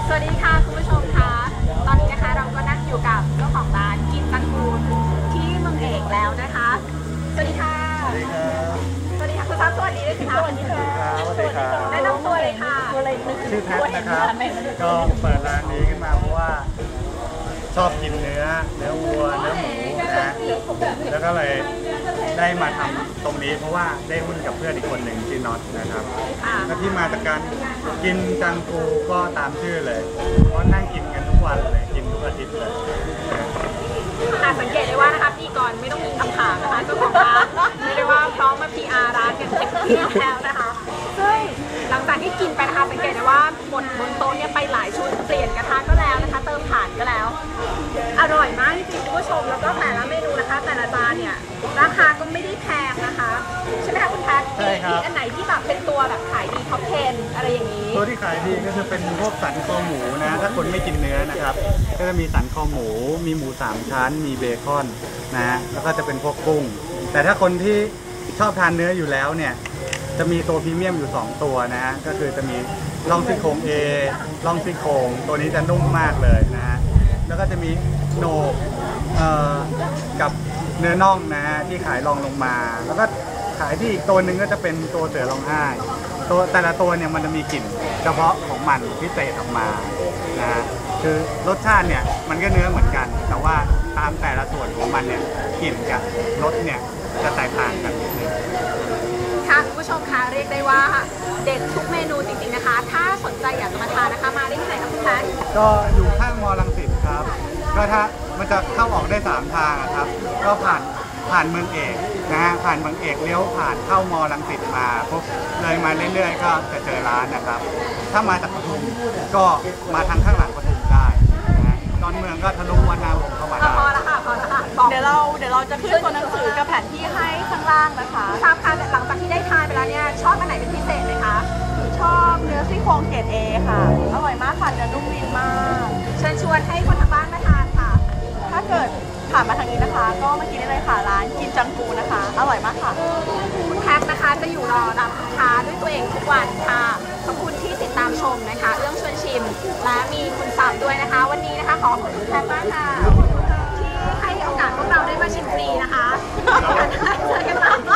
สวัสดีค่ะคุณผู้ชมคะตอนนี้นะคะเราก็นั่งอยู่กับเจ้าของร้านกินตังกูลที่เมืองเอกแล้วนะคะสวัสดีค่ะสวัสดีครับสวัสดีค่ะคุณทัพสวัสดีด้วยค่ะสวัสดีค่ะสวัสดีครับแนะนำตัวเลยค่ะชื่อแพทนะครับก็เปิดร้านนี้ขึ้นมาเพราะว่าชอบกินเนื้อวัวเนื้อหมูนะแล้วก็เลยได้มาทำตรงนี้เพราะว่าได้หุ้นกับเพื่อนอีกคนหนึ่งชื่อน็อตนะครับแล้วที่มาจากการกินจังกูก็ตามชื่อเลยเพราะนั่งกินกันทุกวันเลยกินทุกอาทิตย์เลยสังเกตได้ว่านะคะพี่กรณ์ไม่ต้องมีคำถามนะคะเจ้าของร้านไม่ได้ว่าพร้อมมา PR ร้านกันเต็มที่แล้วนะคะซึ่งหลังจากที่กินไปนะคะสังเกตได้ว่าบนโต๊ะเนี่ยไปหลายชุดเปลี่ยนกระทะก็แล้วนะคะเติมถ่านก็แล้วอร่อยมากจริงๆคุณผู้ชมแล้วก็แต่ละเมนูนะคะแต่ละจานเนี่ยราคาก็ไม่ได้แพงนะคะใช่ไหมคะคุณแพทมีอันไหนที่แบบเป็นตัวแบบขายดีท็อป 10อะไรอย่างนี้ตัวที่ขายดีก็จะเป็นพวกสันคอหมูนะถ้าคนไม่กินเนื้อนะครับก็จะมีสันคอหมูมีหมู3ชั้นมีเบคอนนะฮะแล้วก็จะเป็นพวกกุ้งแต่ถ้าคนที่ชอบทานเนื้ออยู่แล้วเนี่ยจะมีตัวพรีเมียมอยู่2ตัวนะฮะก็คือจะมีล่องซี่โครง A ล่องซี่โครงตัวนี้จะนุ่มมากเลยนะฮะแล้วก็จะมีโหนกกับเนื้อน่องนะฮะที่ขายรองลงมาแล้วก็ขายที่อีกตัวหนึ่งก็จะเป็นตัวเสือร้องไห้ตัวแต่ละตัวเนี่ยมันจะมีกลิ่นเฉพาะของมันพิเศษออกมานะฮะคือรสชาติเนี่ยมันก็เนื้อเหมือนกันแต่ว่าตามแต่ละส่วนของมันเนี่ยกลิ่นกับรสเนี่ยจะแตกต่างกันนิดนึงค่ะคุณผู้ชมคะเรียกได้ว่าเด็ดทุกเมนูจริงๆนะคะถ้าสนใจอยากจะมาทานนะคะมาได้ที่ไหนคะคุณแพทก็อยู่ข้างมอรังสิตครับก็ถ้ามันจะเข้าออกได้3ทางครับก็ผ่านเมืองเอกนะฮะผ่านเมืองเอกเลี้ยวผ่านเข้ามอรังสิตมาปุ๊บเลยมาเรื่อยๆก็จะเจอร้านนะครับถ้ามาจากปทุมก็มาทางข้างหลังปทุมได้นะตอนเมืองก็ทะลุวรรณวงศ์เข้ามาได้พอแล้วค่ะเดี๋ยวเราจะขึ้นตัวหนังสือกับแผนที่ให้ข้างล่างนะคะทราบค่ะหลังจากที่ได้ทานไปแล้วเนี่ยชอบอันไหนเป็นพิเศษไหมคะชอบเนื้อซี่โครงเกรด A ค่ะอร่อยมากค่ะเนื้อนุ่มลิ้นมากเชิญชวนให้คนทางบ้านมาทานค่ะถ้าเกิดผ่านมาทางนี้นะคะก็มากินได้เลยค่ะร้านกินจังกูนะคะอร่อยมากค่ะคุณแพ็คนะคะจะอยู่รอรับลูกค้าด้วยตัวเองทุกวันค่ะขอบคุณที่ติดตามชมนะคะเรื่องชวนชิมและมีคุณซับด้วยนะคะวันนี้นะคะขอบคุณคุณแพ็คมากค่ะที่ให้โอกาสพวกเราได้มาชิมฟรีนะคะเจอกันใหม่